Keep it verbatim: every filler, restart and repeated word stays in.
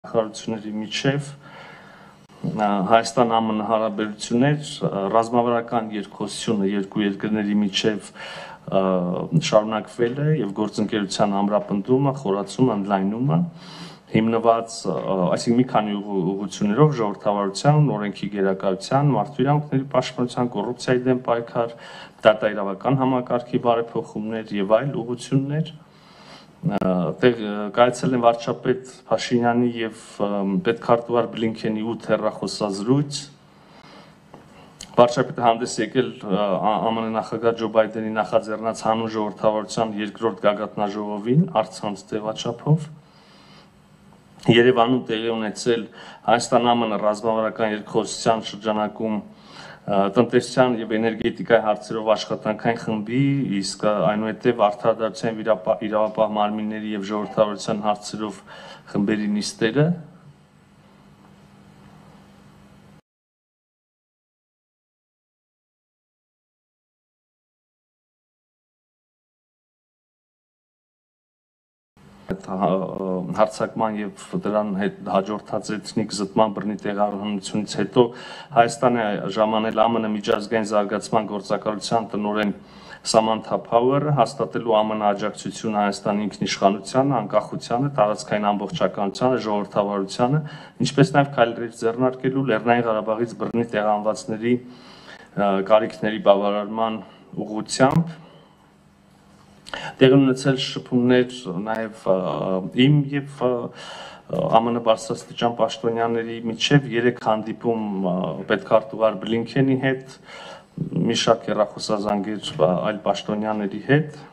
Նախարարությունների միջև Հայաստան ԱՄՆ հարաբերություններ ռազմավարական երկխոսությունը երկու երկրների միջև շարունակվել է եւ գործընկերության ամրապնդումը, խորացումը, ընդլայնումը հիմնված, այսինքն մի քանի ուղղություններով ժողովրդավարության, օրենքի գերակայության, մարդու իրավունքների պաշտպանության, կոռուպցիայի դեմ պայքար, դատաիրավական համակարգի բարեփոխումներ եւ այլ ուղղություններ կայացել են վարչապետ Փաշինյանի եւ պետքարտուղար Բլինքենի ութ հեռախոսազրույց վարչապետը հանդես եկել ԱՄՆ նախագահ Ջո Բայդենի նախաձեռնած հանուն ժողովրդավարության երկրորդ գագաթնաժողովին առցանց տեղաչափով Երևանում տեղի ունեցել Հայաստան ԱՄՆ ռազմավարական երկխոսության շրջանակում տնտեսության եւ էներգետիկայի հարցերով աշխատանքային խմբի, իսկ այնուհետև արդարադատության իրավապահ մարմինների եւ ժողովրդավարության հարցերով խմբերի նիստերը հարցակման եւ դրան հետ հաջորդած էթնիկ զտման բռնի տեղահանությունից հետո Հայաստանը ժամանել ԱՄՆ միջազգային զարգացման գործակալության տնօրեն Սամանթա Փաուերը հաստատելու ԱՄՆ աջակցությունը Հայաստանի ինքնիշխանությանը, անկախությանը, տարածքային ամբողջականությանը, ժողովրդավարությանը, ինչպես նաեւ քայլեր ձեռնարկելու Լեռնային Ղարաբաղից բռնի տեղահանվածների կարիքների բավարարման ուղղությամբ Տեղի ունեցել շփումներ նաև իմ եւ ԱՄՆ բարձրաստիճան պաշտոնյաների միջև երեք հանդիպում պետքարտուղար Բլինքենի հետ, մի շարք հեռախոսազանգեր այլ պաշտոնյաների հետ